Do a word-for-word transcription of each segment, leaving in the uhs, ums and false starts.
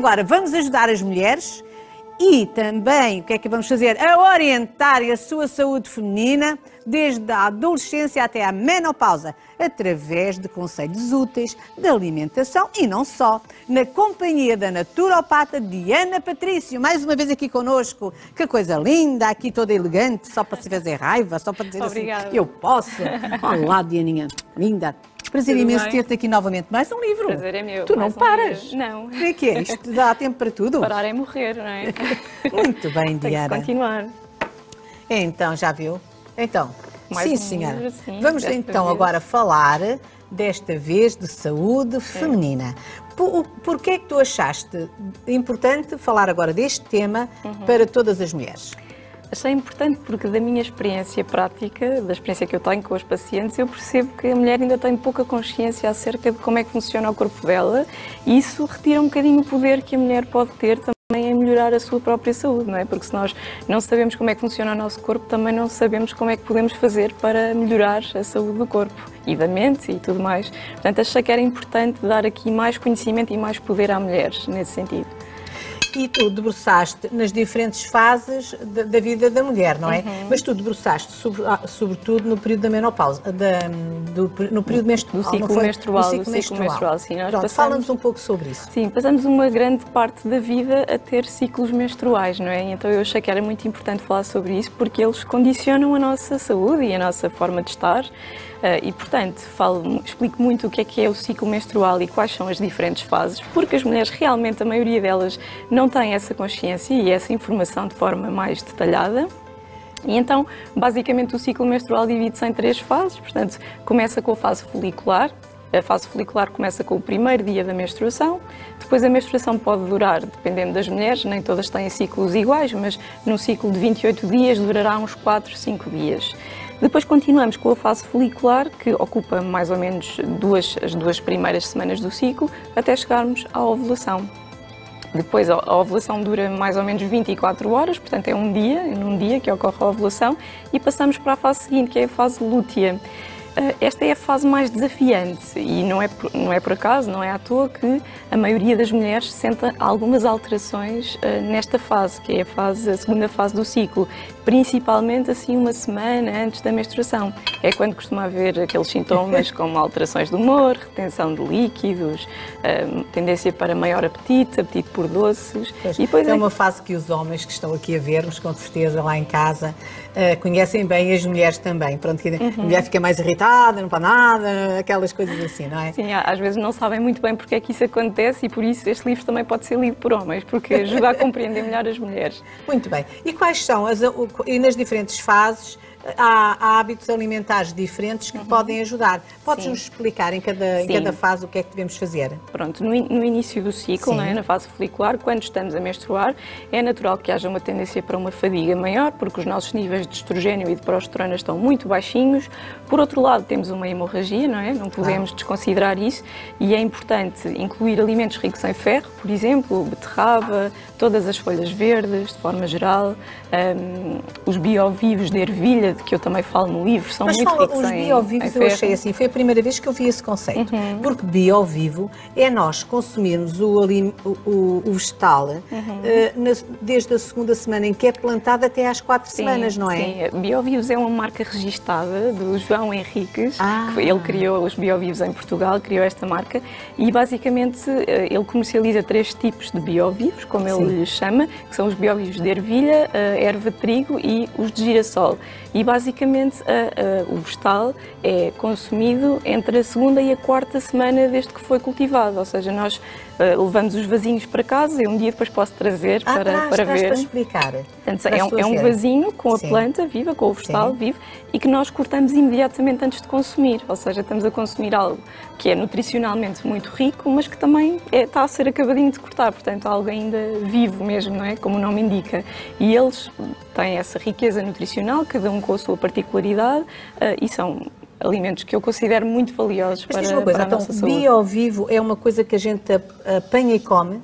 agora vamos ajudar as mulheres e também, o que é que vamos fazer? A orientar a sua saúde feminina desde a adolescência até à menopausa, através de conselhos úteis de alimentação e não só. Na companhia da naturopata Diana Patrício, mais uma vez aqui connosco. Que coisa linda, aqui toda elegante, só para se fazer raiva, só para dizer Obrigada. assim, eu posso. Olá, Dianinha, linda. Prazer Tudo imenso bem? ter-te aqui novamente. Mais um livro. Prazer é meu. Tu não mais um paras. livro. Não. O que é que é? Isto dá tempo para tudo? Parar é morrer, não é? Muito bem, Tem que Diana. continuar. Então, já viu? Então, Mais sim, um senhora. livro, sim, Vamos desta então vez. agora falar, desta vez, de saúde feminina. Por, porquê é que tu achaste importante falar agora deste tema Uhum. para todas as mulheres? Achei importante porque da minha experiência prática, da experiência que eu tenho com os pacientes, eu percebo que a mulher ainda tem pouca consciência acerca de como é que funciona o corpo dela e isso retira um bocadinho o poder que a mulher pode ter também em melhorar a sua própria saúde, não é? Porque se nós não sabemos como é que funciona o nosso corpo, também não sabemos como é que podemos fazer para melhorar a saúde do corpo e da mente e tudo mais. Portanto, achei que era importante dar aqui mais conhecimento e mais poder à mulher nesse sentido. E tu debruçaste nas diferentes fases da, da vida da mulher, não é? Uhum. Mas tu debruçaste sobre, ah, sobretudo no período da menopausa, da, do, no período menstrual. Do ciclo não foi? menstrual, Do do ciclo ciclo menstrual. menstrual, sim, nós Pronto, passamos- fala-nos um pouco sobre isso. Sim, passamos uma grande parte da vida a ter ciclos menstruais, não é? Então eu achei que era muito importante falar sobre isso porque eles condicionam a nossa saúde e a nossa forma de estar. Uh, e, portanto, falo, explico muito o que é que é o ciclo menstrual e quais são as diferentes fases, porque as mulheres, realmente, a maioria delas não têm essa consciência e essa informação de forma mais detalhada. E então, basicamente, o ciclo menstrual divide-se em três fases, portanto, começa com a fase folicular. A fase folicular começa com o primeiro dia da menstruação, depois a menstruação pode durar, dependendo das mulheres, nem todas têm ciclos iguais, mas num ciclo de vinte e oito dias durará uns quatro, cinco dias. Depois continuamos com a fase folicular, que ocupa mais ou menos duas, as duas primeiras semanas do ciclo, até chegarmos à ovulação. Depois a ovulação dura mais ou menos vinte e quatro horas, portanto é um dia, num dia que ocorre a ovulação, e passamos para a fase seguinte, que é a fase lútea. Esta é a fase mais desafiante e não é, por, não é por acaso, não é à toa que a maioria das mulheres sente algumas alterações uh, nesta fase, que é a, fase, a segunda fase do ciclo, principalmente assim uma semana antes da menstruação. É quando costuma haver aqueles sintomas como alterações do humor, retenção de líquidos, uh, tendência para maior apetite, apetite por doces. Pois, e depois é é uma fase que os homens que estão aqui a ver-nos, com certeza lá em casa, uh, conhecem bem, as mulheres também. Pronto, Uhum. a mulher fica mais irritada, não para nada, aquelas coisas assim, não é? Sim, às vezes não sabem muito bem porque é que isso acontece e por isso este livro também pode ser lido por homens, porque ajuda a compreender melhor as mulheres. Muito bem. E quais são, as, e nas diferentes fases, há, há hábitos alimentares diferentes que Uhum. podem ajudar. Podes-nos explicar em cada, em Sim. cada fase o que é que devemos fazer? Pronto, no, in, no início do ciclo, não é? Na fase folicular, quando estamos a menstruar, é natural que haja uma tendência para uma fadiga maior, porque os nossos níveis de estrogênio e de progesterona estão muito baixinhos. Por outro lado, temos uma hemorragia, não é? Não podemos Claro. desconsiderar isso e é importante incluir alimentos ricos em ferro, por exemplo, beterraba, todas as folhas verdes, de forma geral, um, os biovivos de ervilha, de que eu também falo no livro, são Mas muito fala, ricos os em, biovivos em eu ferro. achei assim, foi a primeira vez que eu vi esse conceito. Uhum. Porque biovivo é nós consumirmos o, alim- o, o- o vegetal Uhum. eh, na- desde a segunda semana em que é plantado até às quatro Sim, semanas, não é? Sim, Biovivos é uma marca registada do João Henriques, Ah. que foi- ele criou os Biovivos em Portugal, criou esta marca e basicamente eh, ele comercializa três tipos de biovivos, como ele Sim. lhes chama, que são os biovivos de ervilha, a erva de trigo e os de girassol. E basicamente a, a, o vegetal é consumido entre a segunda e a quarta semana desde que foi cultivado, ou seja, nós uh, levamos os vasinhos para casa e um dia depois posso trazer Ah, para, traz, para traz ver. para explicar. Portanto, para é, as um, pessoas é um verem. vasinho com a Sim. planta viva, com o vegetal Sim. vivo e que nós cortamos imediatamente antes de consumir, ou seja, estamos a consumir algo que é nutricionalmente muito rico, mas que também é, está a ser acabadinho de cortar, portanto algo ainda vivo mesmo, não é? Como o nome indica. E eles têm essa riqueza nutricional, cada um com a sua particularidade, uh, e são alimentos que eu considero muito valiosos Mas para, diz uma coisa, para a então, nossa saúde. biovivo é uma coisa que a gente apanha e come?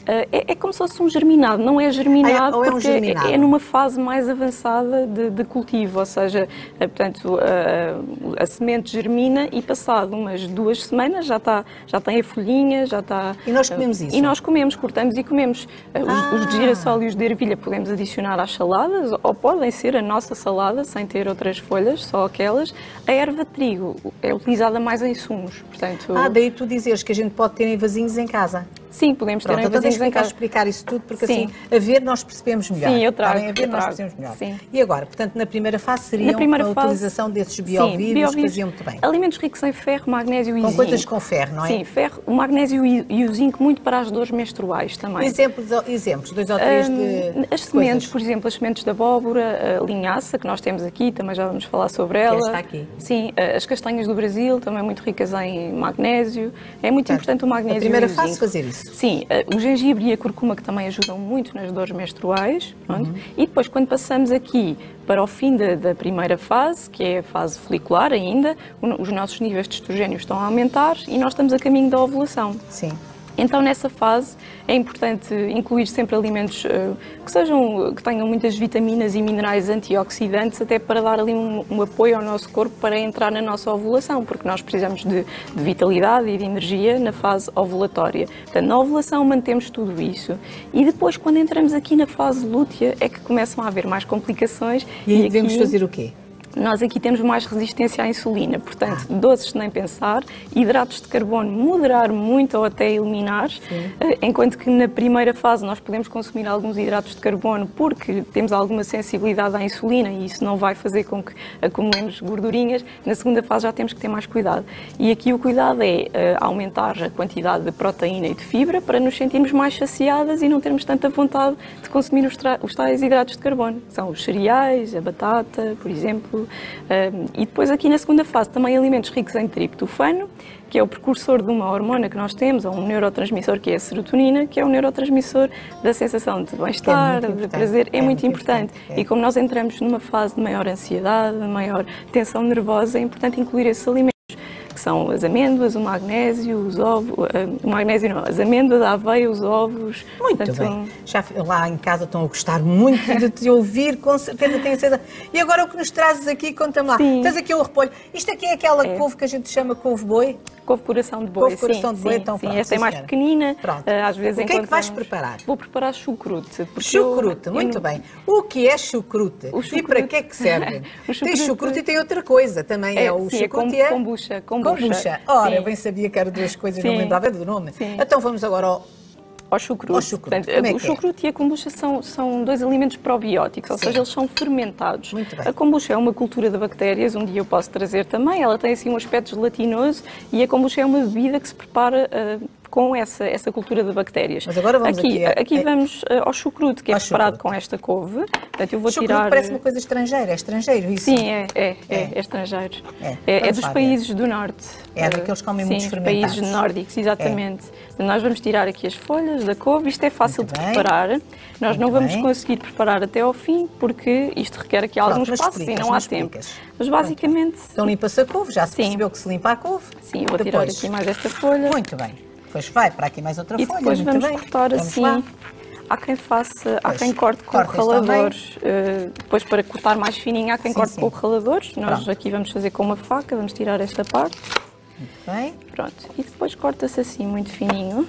É, é como se fosse um germinado, não é germinado ah, é, é porque um germinado. é, é numa fase mais avançada de, de cultivo, ou seja, portanto, a, a semente germina e passado umas duas semanas já, está, já tem a folhinha, já está... E nós comemos isso? E nós comemos, cortamos e comemos. Ah. Os, os de girassol e os de ervilha podemos adicionar às saladas ou podem ser a nossa salada sem ter outras folhas, só aquelas. A erva de trigo é utilizada mais em sumos, portanto... Ah, daí tu dizeres que a gente pode ter em vasinhos em casa. Sim, podemos ter Pronto, em então vasinhos em casa. explicar isso tudo, porque Sim. assim, a ver nós percebemos melhor. Sim, eu trago. Tá bem? A ver eu nós trago. percebemos melhor. Sim. E agora, portanto, na primeira fase seria primeira a fase, utilização desses biovírus que faziam muito bem. Alimentos ricos em ferro, magnésio e com zinco. Com coisas com ferro, não é? Sim, ferro, o magnésio e, e o zinco muito para as dores menstruais também. Exemplos, exemplos dois ou três um, de As sementes, coisas. por exemplo, as sementes de abóbora, a linhaça, que nós temos aqui, também já vamos falar sobre ela. Que está aqui. Sim, as castanhas do Brasil, também muito ricas em magnésio. É muito Portanto, importante o magnésio a primeira e o fase zinco. fazer isso. Sim, o gengibre e a curcuma que também ajudam muito nas dores menstruais. Pronto. Uhum. E depois, quando passamos aqui para o fim da, da primeira fase, que é a fase folicular ainda, os nossos níveis de estrogênio estão a aumentar e nós estamos a caminho da ovulação. Sim. Então, nessa fase, é importante incluir sempre alimentos uh, que, sejam, que tenham muitas vitaminas e minerais antioxidantes, até para dar ali um, um apoio ao nosso corpo para entrar na nossa ovulação, porque nós precisamos de, de vitalidade e de energia na fase ovulatória. Portanto, na ovulação mantemos tudo isso e depois, quando entramos aqui na fase lútea, é que começam a haver mais complicações. E aí e devemos aqui, fazer o quê? Nós aqui temos mais resistência à insulina, portanto, doces nem pensar, hidratos de carbono moderar muito ou até eliminar, Sim. enquanto que na primeira fase nós podemos consumir alguns hidratos de carbono porque temos alguma sensibilidade à insulina e isso não vai fazer com que acumulemos gordurinhas. Na segunda fase já temos que ter mais cuidado. E aqui o cuidado é uh, aumentar a quantidade de proteína e de fibra para nos sentirmos mais saciadas e não termos tanta vontade de consumir os, os tais hidratos de carbono. São os cereais, a batata, por exemplo. Um, e depois aqui na segunda fase também alimentos ricos em triptofano, que é o precursor de uma hormona que nós temos, ou um neurotransmissor que é a serotonina, que é o neurotransmissor da sensação de bem-estar, é de prazer, é, é muito, muito importante. importante. É. E como nós entramos numa fase de maior ansiedade, de maior tensão nervosa, é importante incluir esses alimentos, que são as amêndoas, o magnésio, os ovos, o magnésio não, as amêndoas, a aveia, os ovos. Muito portanto, bem. Já lá em casa estão a gostar muito de te ouvir, com certeza, tenho certeza. E agora o que nos trazes aqui, conta-me lá. Sim. Tens aqui o repolho. Isto aqui é aquela É. couve que a gente chama couve-boi? Couve coração de boi, couve coração sim, de boi, sim, então sim. pronto. Esta é mais senhora. pequenina, Pronto. às vezes o que é que vais encontramos- preparar? Vou preparar chucrute. porque Chucrute, eu- muito eu- bem. O que é chucrute? O E chucrute- para que é que serve? O Tem chucrute- chucrute e tem outra coisa também. É, É, o sim, é com- chucrute é kombucha, kombucha. kombucha. Ora, Sim. eu bem sabia que eram duas coisas, não Sim. me lembrava do nome. Sim. Então vamos agora ao... Ao chucrute. Ao chucrute. Portanto, Como é o que é? chucrute e a kombucha são, são dois alimentos probióticos, ou Sim. seja, eles são fermentados. Muito bem. A kombucha é uma cultura de bactérias, um dia eu posso trazer também, ela tem assim um aspecto gelatinoso e a kombucha é uma bebida que se prepara uh, com essa, essa cultura de bactérias. Mas agora vamos aqui a- aqui a- vamos uh, ao chucrute, que é Ao preparado chucrute. com esta couve. Portanto, eu vou Chucrute tirar... parece uma coisa estrangeira, é estrangeiro isso? Sim, é, é, é, É. é estrangeiro. É. É, é Vamos dos lá ver. países do norte. É, Eh, daqueles que comem sim, muitos os fermentados. países nórdicos, exatamente. Nós vamos tirar aqui as folhas da couve, isto é fácil Muito de bem. preparar. Nós Muito não vamos bem. conseguir preparar até ao fim, porque isto requer aqui alguns mas passos e explicas, não há mas tempo. explicas. Mas basicamente, Então limpa-se a couve, já se Sim. percebeu que se limpa a couve. sim, eu vou tirar Depois- aqui mais esta folha. Muito bem. Depois vai para aqui mais outra E folha. depois muito vamos bem. cortar Vamos assim. lá. Há quem faça, há Pois, quem corte com cortas raladores. eh, depois, para cortar mais fininho, há quem Sim, corte sim. com raladores. Nós Pronto. aqui vamos fazer com uma faca, vamos tirar esta parte. Muito bem. Pronto. E depois corta-se assim, muito fininho.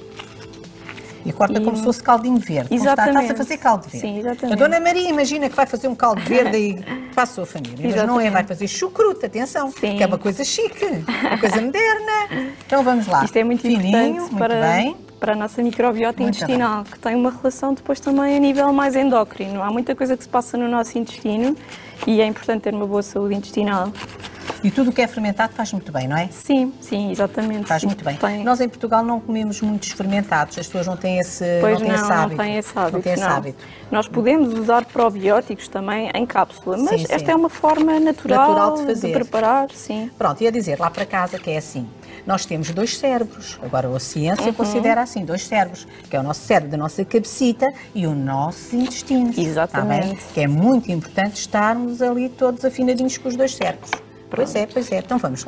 E corta E- como se fosse caldinho verde. Como está- Está-se a Exatamente. fazer caldo verde. Sim, exatamente. A Dona Maria imagina que vai fazer um caldo verde e para a sua família. Mas não é, Exatamente. vai fazer chucrute, atenção. Sim. Que é uma coisa chique, uma coisa moderna. Então vamos lá. Isto é muito Fininho, importante muito para, bem. para a nossa microbiota Muito intestinal, que tem uma relação depois também a nível mais endócrino. Há muita coisa que se passa no nosso intestino e é importante ter uma boa saúde intestinal. E tudo o que é fermentado faz muito bem, não é? Sim, sim, exatamente. Faz Sim, muito bem. tem- Nós em Portugal não comemos muitos fermentados, as pessoas não têm esse, Pois não têm esse não, hábito. não tem esse hábito. Não têm esse não. hábito. Nós podemos usar probióticos também em cápsula, mas Sim, sim. esta é uma forma natural, Natural de fazer. preparar, sim. Pronto, ia dizer lá para casa que é assim. Nós temos dois cérebros, agora a ciência Uhum. considera assim, dois cérebros, que é o nosso cérebro da nossa cabecita e o nosso intestino. Exatamente. Que é muito importante estarmos ali todos afinadinhos com os dois cérebros. Pois é, pois é, então vamos lá.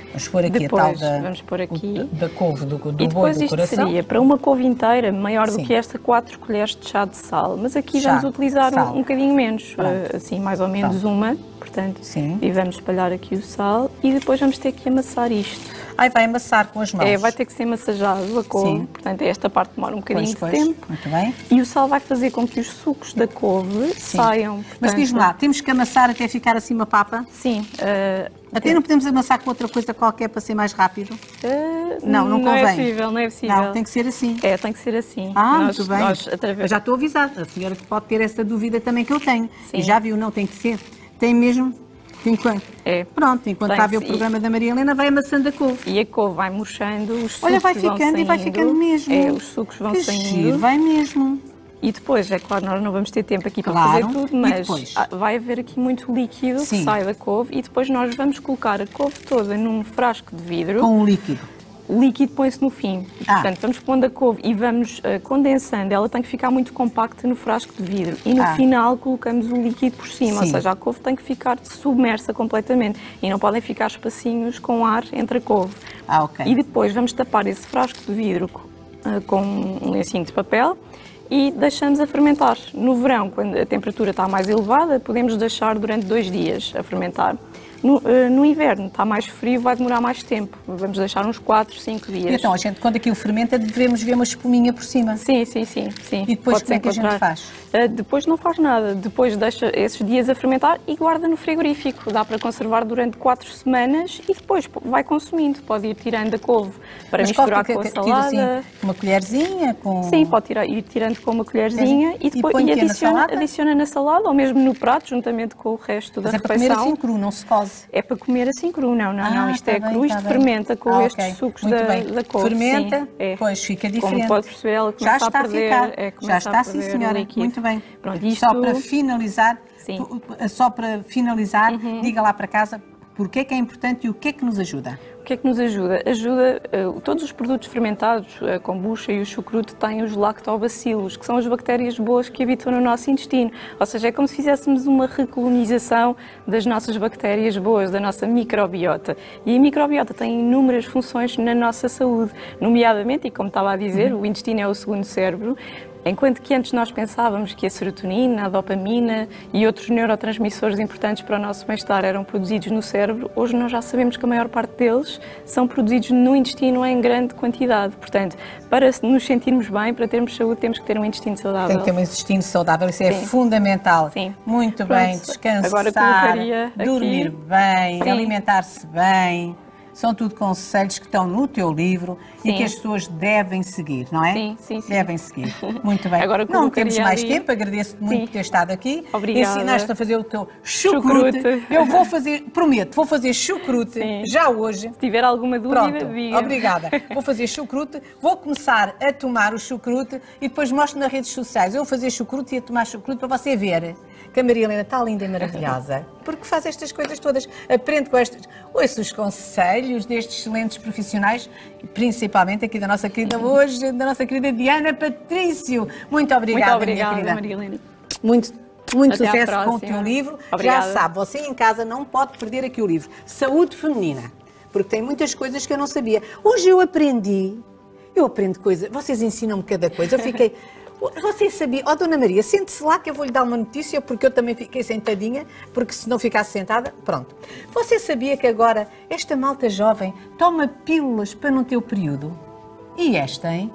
Vamos pôr aqui depois, a tal da, vamos pôr aqui. da couve do, do e boi depois do isto coração. seria para uma couve inteira, maior Sim. do que esta, quatro colheres de chá de sal. Mas aqui Chá, vamos utilizar sal. um, um bocadinho menos, Pronto. uh, assim, mais ou menos Pronto. uma. Portanto, Sim. e vamos espalhar aqui o sal e depois vamos ter que amassar isto. Ai, vai amassar com as mãos. É, vai ter que ser massajado a couve, Sim. portanto esta parte demora um bocadinho Pois, de pois. tempo. Muito bem. E o sal vai fazer com que os sucos da couve Sim. saiam. Mas portanto, diz-me lá, temos que amassar até ficar assim uma papa? Sim. Uh, Até não podemos amassar com outra coisa qualquer para ser mais rápido? uh, Não, não Não é convém. possível, não é possível. Não, tem que ser assim. É, tem que ser assim. Ah, Nós- muito bem. nós, através- Eu já estou avisada. A senhora pode ter essa dúvida também que eu tenho. Sim. E já viu, não tem que ser. Tem mesmo. Enquanto, É. Pronto, enquanto Tem está a ver o que- programa da Maria Helena, vai amassando a couve. E a couve vai murchando, os sucos Olha, vai vão ficando e vai saindo. ficando mesmo. É, os sucos vão Que saindo. giro, vai mesmo. E depois, é claro, nós não vamos ter tempo aqui para Claro. fazer tudo, E mas depois? há- vai haver aqui muito líquido Sim. que sai da couve e depois nós vamos colocar a couve toda num frasco de vidro. Com o líquido. O líquido põe-se no fim. E, Ah. portanto, vamos pondo a couve e vamos uh, condensando. Ela tem que ficar muito compacta no frasco de vidro. E no Ah. final colocamos o líquido por cima. Ou Sim. seja, a couve tem que ficar submersa completamente. E não podem ficar espacinhos com ar entre a couve. Ah, ok. E depois vamos tapar esse frasco de vidro uh, com um lencinho de papel e deixamos a fermentar. No verão, quando a temperatura está mais elevada, podemos deixar durante dois dias a fermentar. No, uh, no inverno está mais frio, vai demorar mais tempo. Vamos deixar uns quatro, cinco dias. E então, a gente, quando aquilo fermenta, devemos ver uma espuminha por cima. Sim, sim, sim, sim. E depois Pode-se como é que a gente encontrar. faz? Uh, depois não faz nada. Depois deixa esses dias a fermentar e guarda no frigorífico. Dá para conservar durante quatro semanas e depois p- vai consumindo. Pode ir tirando a couve para Mas misturar qual com a que- que- tiro salada. assim, uma colherzinha com... Sim, pode tirar, ir tirando com uma colherzinha E e depois põe e o quê, na adiciona, salada? adiciona na salada ou mesmo no prato, juntamente com o resto Mas da é para comer refeição. assim cru, não se cose. É para comer assim cru, não, não, Ah, não. Isto tá é bem, cru, tá isto bem. fermenta com Ah, estes ok. sucos Muito da, bem. da couve. Fermenta, sim, é. pois fica Como diferente. pode perceber, ela Já começa está a a perder. ficar. É, Já começa está, a sim, perder o senhora. líquido. Muito bem. Pronto, isto... Só para finalizar, Sim. tu- só para finalizar, diga lá para casa porque é que é importante e o que é que nos ajuda. O que é que nos ajuda? Ajuda, uh, todos os produtos fermentados, a kombucha e o chucrute têm os lactobacilos, que são as bactérias boas que habitam no nosso intestino. Ou seja, é como se fizéssemos uma recolonização das nossas bactérias boas, da nossa microbiota. E a microbiota tem inúmeras funções na nossa saúde, nomeadamente, e como estava a dizer, o intestino é o segundo cérebro. Enquanto que antes nós pensávamos que a serotonina, a dopamina e outros neurotransmissores importantes para o nosso bem-estar eram produzidos no cérebro, hoje nós já sabemos que a maior parte deles são produzidos no intestino em grande quantidade. Portanto, para nos sentirmos bem, para termos saúde, temos que ter um intestino saudável. Tem que ter um intestino saudável, isso é Sim. fundamental. Sim. Muito Pronto. bem, descansar, Agora colocaria aqui- dormir bem, Sim. alimentar-se bem. São tudo conselhos que estão no teu livro e Sim. que as pessoas devem seguir, não é? Sim, sim, sim. Devem seguir. Muito bem. Agora não temos colocaria mais ali- tempo, agradeço-te muito Sim. por ter estado aqui. Obrigada. Ensinaste a fazer o teu chucrute. Chucrute. Eu vou fazer, prometo, vou fazer chucrute Sim. já hoje. Se tiver alguma dúvida, Pronto, diga. obrigada. Vou fazer chucrute, vou começar a tomar o chucrute e depois mostro nas redes sociais. Eu vou fazer chucrute e a tomar chucrute para você ver que a Maria Helena está linda e maravilhosa, porque faz estas coisas todas, aprende com estas, ouça os conselhos destes excelentes profissionais, principalmente aqui da nossa querida hoje, da nossa querida Diana Patrício. Muito obrigada, Muito obrigada, minha querida. Maria Helena. Muito, muito Até à sucesso com o próxima. teu livro. Obrigada. Já sabe, você em casa não pode perder aqui o livro. Saúde Feminina, porque tem muitas coisas que eu não sabia. Hoje eu aprendi, eu aprendo coisas, vocês ensinam-me cada coisa. Eu fiquei, você sabia, ó Dona Maria, sente-se lá que eu vou-lhe dar uma notícia, porque eu também fiquei sentadinha, porque se não ficasse sentada, pronto. Você sabia que agora esta malta jovem toma pílulas para não ter o período? E esta, hein?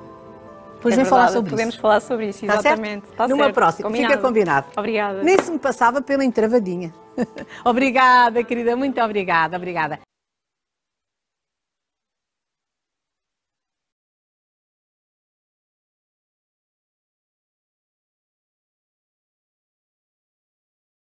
Depois É vem falar verdade, sobre podemos isso. falar sobre isso, Está exatamente. certo? Está Numa certo. próxima, Combinado. fica combinado. Obrigada. Nem se me passava pela entravadinha. Obrigada, querida, muito obrigada, obrigada.